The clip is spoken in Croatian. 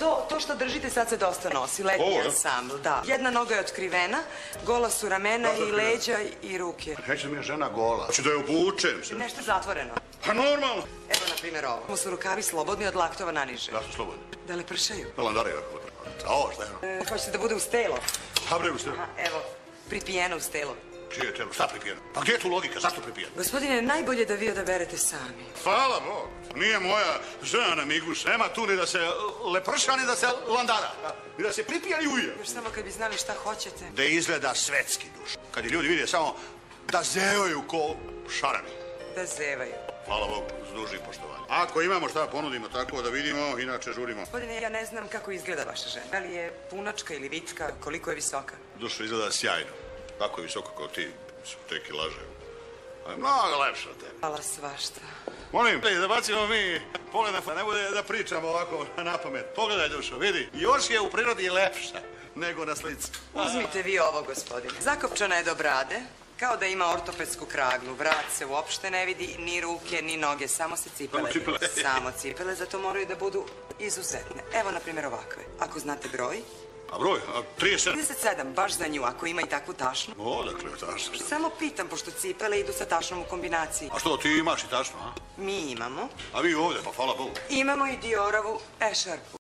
To što držite sad se dosta nosi, letnji ansambl, da. Jedna noga je otkrivena, gola su ramena i leđa i ruke. Neće mi je žena gola. Hoću da je obučem. Nešto zatvoreno. Pa normalno. Evo, na primjer, ovo. Mu su rukavi slobodni od laktova naniže. Ja sam slobodni. Da lepršaju. Landara je jako lepršaju. A ovo šta je? Hoćete da bude uz telo? Pa bre, uz telo. Evo, pripijeno uz telo. Čije je telo? Šta pripijeno? Pa gdje je tu logika? Zašto pripijeno? Gospodine, najbolje da vi odaberete sami. Hvala Bog. Nije moja žena na miguš. Nema tu ni da se leprša, ni da se landara. Ni da se pripija ni uje. Još samo kad bi znali šta hoćete. Da izgleda svetski duš. Kad je ljudi vide samo da zevaju ko šarani. Da zevaju. Hvala Bogu, s dužnim poštovanjem. Ako imamo šta ponudimo tako da vidimo, inače žurimo. Gospodine, ja ne znam kako izgleda vaša žena. Da li je punačka ili vitka, koliko je visoka? Dušo izgleda sjajno. Tako je visoko kao ti, te kilaže. Ali mnogo lepše od tebe. Hvala svašta. Molim, da bacimo mi pogled na ne bude da pričamo ovako na pamet. Pogledaj, Dušo, vidi. Još je u prirodi lepša nego na slici. Uzmite vi ovo, gospodine. Zakopčana je do brade, kao da ima ortopedsku kraglu. Vrat se uopšte ne vidi, ni ruke, ni noge, samo se cipele. Samo cipele. Samo cipele, zato moraju da budu izuzetne. Evo, na primjer, ovakve. Ako znate broj. A broj? 37? 37, baš za nju, ako ima i takvu tašnu. Odakle je tašna? Samo pitam, pošto cipele idu sa tašnom u kombinaciji. A što, ti imaš i tašnu, a? Mi imamo. A vi ovdje, pa hvala Bogu. Imamo i Diorovu ešarpu.